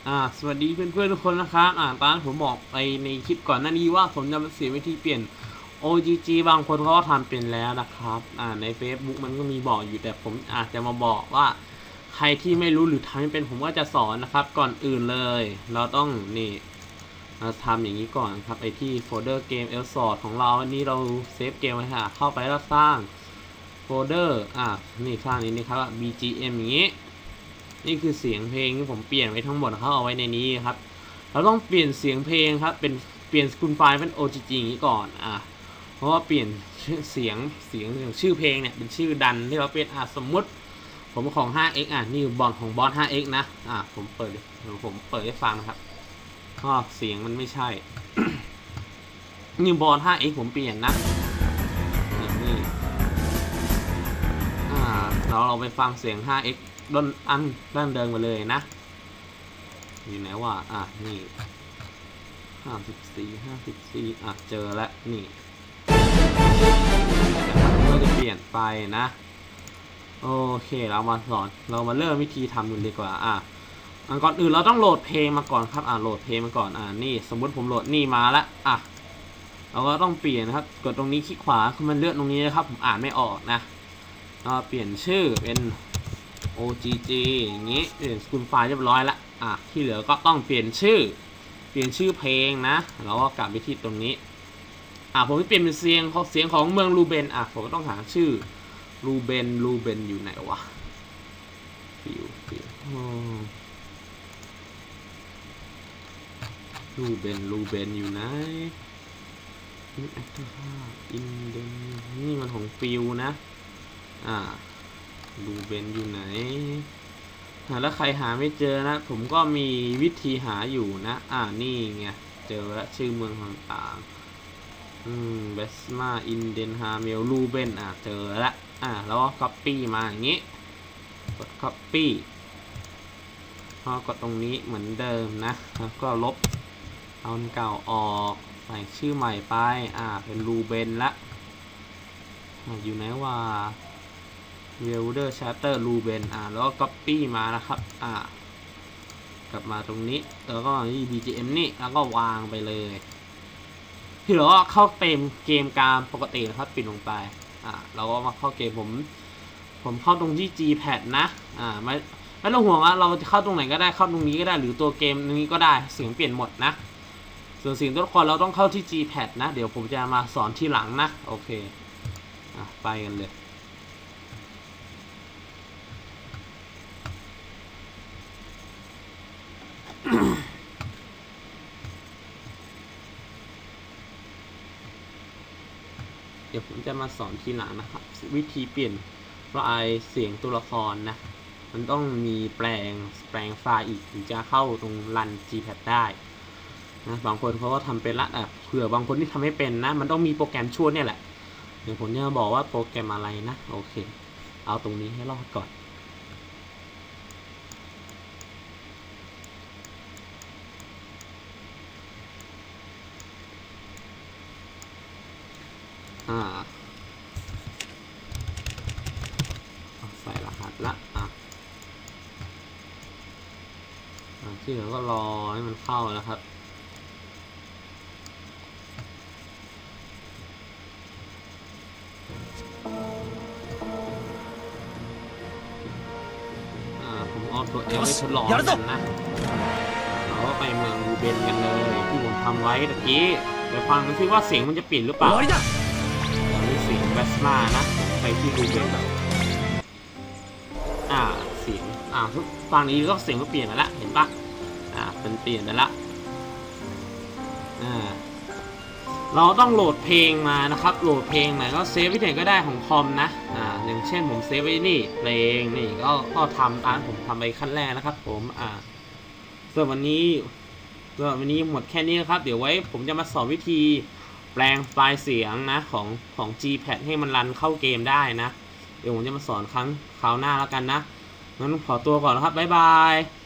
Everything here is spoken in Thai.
สวัสดีเพื่อนๆทุกคนนะครับตอนผมบอกไปในคลิปก่อนหน้านี้ว่าผมจะมาเสียวิธีเปลี่ยน OGG บางคนเขาก็ทำเป็นแล้วนะครับใน Facebook มันก็มีบอกอยู่แต่ผมอาจจะมาบอกว่าใครที่ไม่รู้หรือทำไม่เป็นผมก็จะสอนนะครับก่อนอื่นเลยเราต้องนี่เราทำอย่างนี้ก่อนครับไอที่โฟลเดอร์เกม Elsort ของเราอันนี้เราเซฟเกมไว้ค่ะเข้าไปแล้วสร้างโฟลเดอร์นี่สร้างนี้นะครับ BGM อย่างนี้นี่คือเสียงเพลงที่ผมเปลี่ยนไว้ทั้งหมดเขาเอาไว้ในนี้ครับเราต้องเปลี่ยนเสียงเพลงครับเป็นเปลี่ยนคุณไฟล์เป็น OGG อย่างนี้ก่อนเพราะว่าเปลี่ยนเสียงชื่อเพลงเนี่ยเป็นชื่อดันที่เราเป็นสมมุติผมของ 5x นี่บอลของบอส 5x นะผมเปิดให้ฟังนะครับก็เสียงมันไม่ใช่ นี่บอล 5x ผมเปลี่ยนนะนี่เราไปฟังเสียง 5x ด้านเดิมมาเลยนะอยู่ไหนว่านี่54เจอแล้วนี่เราจะเปลี่ยนไปนะโอเคเรามาเริ่มวิธีทำดูดีกว่าก่อนอื่นเราต้องโหลดเพลงมาก่อนครับโหลดเพลงมาก่อนนี่สมมุติผมโหลดนี่มาแล้วเราก็ต้องเปลี่ยนนะครับกดตรงนี้คลิกขวาคือมันเลือกตรงนี้นะครับผมอ่านไม่ออกนะเปลี่ยนชื่อเป็น OGG อย่างนี้เปลี่ยนสกุลไฟล์เรียบร้อยแล้วที่เหลือก็ต้องเปลี่ยนชื่อเพลงนะเราก็กลับไปที่ตรงนี้ผมจะเปลี่ยนเป็นเสียงของเมืองลูเบนผมก็ต้องหาชื่อลูเบนอยู่ไหนวะลูเบนอยู่ไหนนี่มันของฟิวนะลูเบนอยู่ไหนแล้วใครหาไม่เจอนะผมก็มีวิธีหาอยู่นะนี่ไงเจอแล้วชื่อเมืองต่างๆเบสมาอินเดนฮาเมลลูเบนเจอแล้วแล้วก็ copy มาอย่างนี้กด copy พอกดตรงนี้เหมือนเดิมนะแล้วก็ลบเอาเก่าออกใส่ชื่อใหม่ไปเป็นลูเบนละอยู่ไหนว่าWelder Charter ลูเบนแล้วก็ copy มานะครับกลับมาตรงนี้แล้วก็นี่ BGM นี่แล้วก็วางไปเลยที่เราก็เข้าเกมการปกตินะครับปิดลงไปเราก็มาเข้าเกมผมเข้าตรงที่ Gpad นะไม่ต้องห่วงเราจะเข้าตรงไหนก็ได้เข้าตรงนี้ก็ได้หรือตัวเกมนี้ก็ได้เสียงเปลี่ยนหมดนะส่วนเสียงตัวละครเราต้องเข้าที่ Gpad นะเดี๋ยวผมจะมาสอนที่หลังนะโอเคไปกันเลยเดี๋ยวผมจะมาสอนทีหลังนะครับวิธีเปลี่ยนไฟล์เสียงตัวละครนะมันต้องมีแปลงไฟล์อีกถึงจะเข้าตรงรัน Gpad ได้นะบางคนเขาก็ทำเป็นละเผื่อบางคนที่ทำไม่เป็นนะมันต้องมีโปรแกรมช่วยเนี่ยแหละเดี๋ยวผมจะบอกว่าโปรแกรมอะไรนะโอเคเอาตรงนี้ให้รอดก่อนใส่รหัสละที่เหลือก็รอให้มันเข้านะครับผมเอาตัวเอลไปทดลองกันนะเราก็ไปเมืองลูเบนกันเลยที่ผมทำไว้ตะกี้ไปฟังกันซิว่าเสียงมันจะเปลี่ยนหรือเปล่านี่เสียงแบสมานะไปที่ลูเบนเสียงฟังนี้ก็เสียงก็เปลี่ยนแล้วเห็นปะเป็นเปลี่ยนแล้วเราต้องโหลดเพลงมานะครับโหลดเพลงไหนก็เซฟไว้ไหนก็ได้ของคอมนะอย่างเช่นผมเซฟไว้นี่เพลงนี่ก็ทำตามผมทำไปขั้นแรกนะครับผมส่วนวันนี้หมดแค่นี้นะครับเดี๋ยวไว้ผมจะมาสอนวิธีแปลงไฟล์เสียงนะของ Gpad ให้มันรันเข้าเกมได้นะเดี๋ยวผมจะมาสอนคราวหน้าแล้วกันนะงั้นขอตัวก่อนนะครับบ๊ายบาย